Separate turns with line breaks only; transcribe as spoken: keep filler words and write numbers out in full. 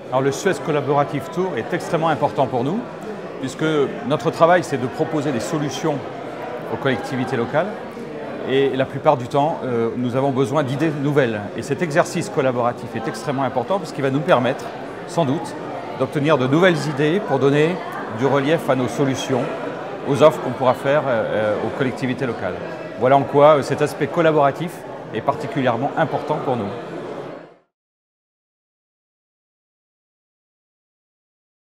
Alors le Suez Collaborative Tour est extrêmement important pour nous, puisque notre travail c'est de proposer des solutions aux collectivités locales et la plupart du temps euh, nous avons besoin d'idées nouvelles. Et cet exercice collaboratif est extrêmement important parce qu'il va nous permettre, sans doute, d'obtenir de nouvelles idées pour donner du relief à nos solutions, aux offres qu'on pourra faire euh, aux collectivités locales. Voilà en quoi cet aspect collaboratif est particulièrement important pour nous.